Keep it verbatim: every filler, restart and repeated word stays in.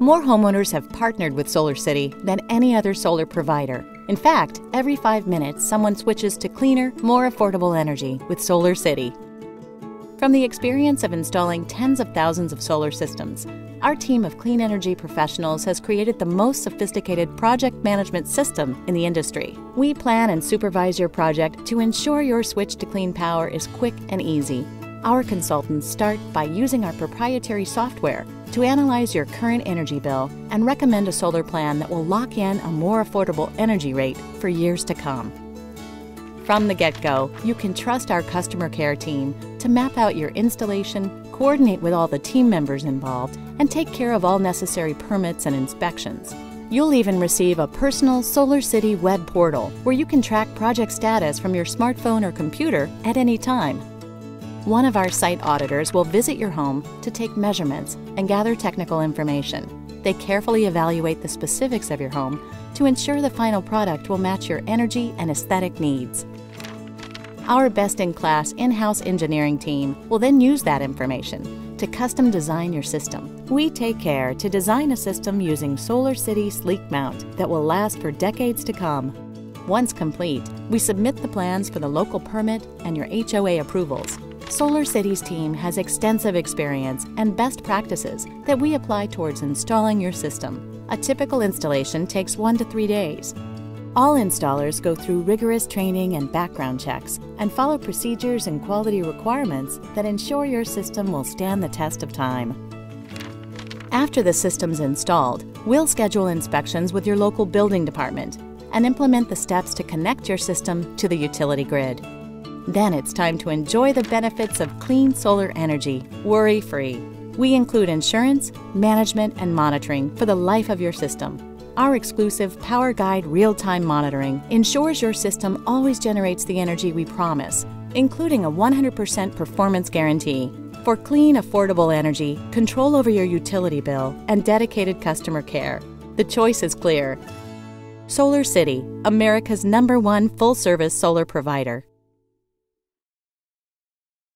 More homeowners have partnered with SolarCity than any other solar provider. In fact, every five minutes, someone switches to cleaner, more affordable energy with SolarCity. From the experience of installing tens of thousands of solar systems, our team of clean energy professionals has created the most sophisticated project management system in the industry. We plan and supervise your project to ensure your switch to clean power is quick and easy. Our consultants start by using our proprietary software to analyze your current energy bill and recommend a solar plan that will lock in a more affordable energy rate for years to come. From the get-go, you can trust our customer care team to map out your installation, coordinate with all the team members involved, and take care of all necessary permits and inspections. You'll even receive a personal SolarCity web portal where you can track project status from your smartphone or computer at any time. One of our site auditors will visit your home to take measurements and gather technical information. They carefully evaluate the specifics of your home to ensure the final product will match your energy and aesthetic needs. Our best-in-class in-house engineering team will then use that information to custom design your system. We take care to design a system using SolarCity Sleek Mount that will last for decades to come. Once complete, we submit the plans for the local permit and your H O A approvals. SolarCity's team has extensive experience and best practices that we apply towards installing your system. A typical installation takes one to three days. All installers go through rigorous training and background checks and follow procedures and quality requirements that ensure your system will stand the test of time. After the system's installed, we'll schedule inspections with your local building department and implement the steps to connect your system to the utility grid. Then it's time to enjoy the benefits of clean solar energy, worry-free. We include insurance, management, and monitoring for the life of your system. Our exclusive Power Guide real-time monitoring ensures your system always generates the energy we promise, including a one hundred percent performance guarantee. For clean, affordable energy, control over your utility bill, and dedicated customer care, the choice is clear. SolarCity, America's number one full-service solar provider.